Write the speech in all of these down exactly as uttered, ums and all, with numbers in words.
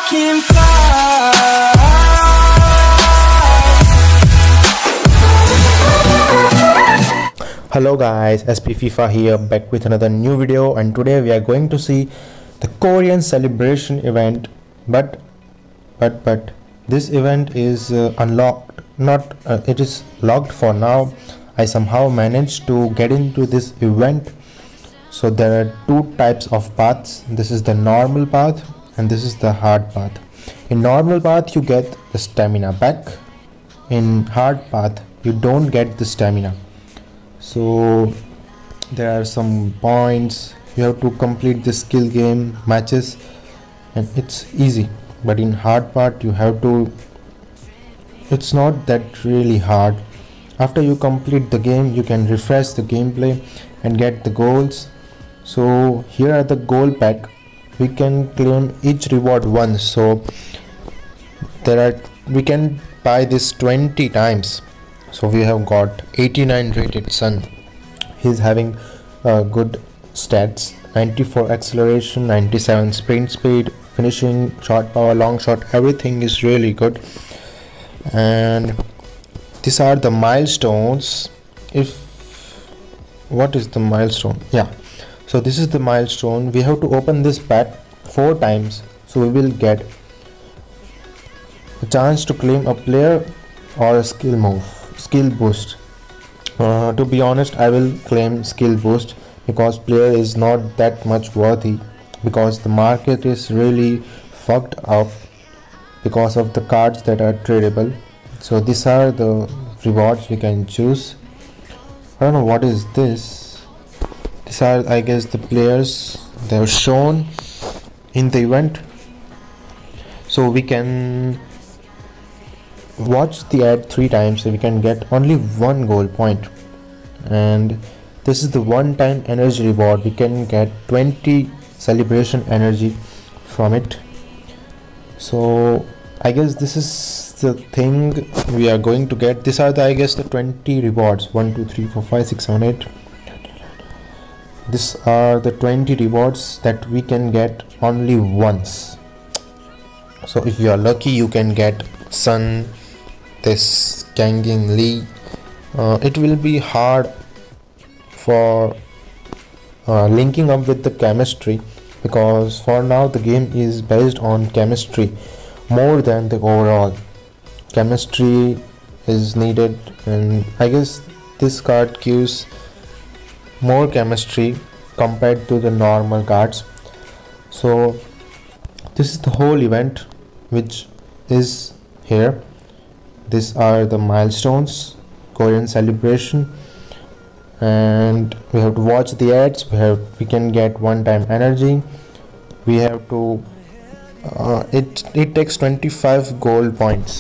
can fly. Hello guys, S P FIFA here, back with another new video, and today we are going to see the Korean celebration event. But but but this event is uh, unlocked, not uh, it is locked for now. I somehow managed to get into this event. So there are two types of paths. This is the normal path and this is the hard path. In normal path you get the stamina back. In hard path you don't get the stamina. So there are some points, you have to complete the skill game matches and it's easy. But in hard part you have to, it's not that really hard. After you complete the game you can refresh the gameplay and get the goals. So here are the goal pack. We can claim each reward once, so there are, we can buy this twenty times. So we have got eighty-nine rated Son. He's having uh, good stats, ninety-four acceleration, ninety-seven sprint speed, finishing, shot power, long shot, everything is really good. And these are the milestones. If what is the milestone? Yeah, so this is the milestone. We have to open this pack four times, so we will get a chance to claim a player or a skill move, skill boost. Uh, to be honest, I will claim skill boost because player is not that much worthy, because the market is really fucked up because of the cards that are tradable. So these are the rewards we can choose. I don't know what is this. These are, I guess, the players they are shown in the event. So we can watch the ad three times, so we can get only one goal point. And this is the one-time energy reward. We can get twenty celebration energy from it. So I guess this is the thing we are going to get. These are the, I guess, the twenty rewards. One, two, three, four, five, six, seven, eight. These are the twenty rewards that we can get only once. So if you are lucky, you can get Son, this Kangin Lee. Uh, it will be hard for uh, linking up with the chemistry, because for now the game is based on chemistry more than the overall. Chemistry is needed, and I guess this card gives more chemistry compared to the normal cards. So this is the whole event which is here. These are the milestones, Korean celebration, and we have to watch the ads. We have we can get one time energy. We have to uh, it it takes twenty-five gold points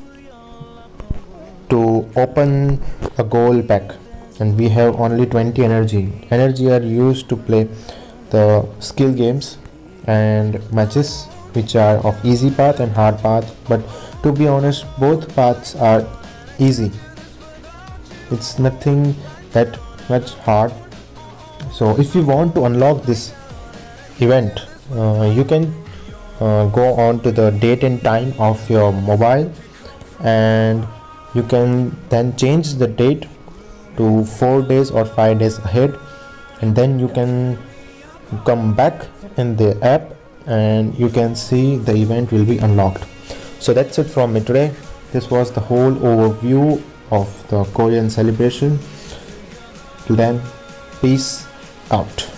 to open a goal pack, and we have only twenty energy. Energy are used to play the skill games and matches, which are of easy path and hard path. But to be honest, both paths are easy. It's nothing that much hard. So if you want to unlock this event, uh, you can uh, go on to the date and time of your mobile, and you can then change the date to four days or five days ahead, and then you can come back in the app and you can see the event will be unlocked. So that's it from me today. This was the whole overview of the Korean celebration. Till then, peace out.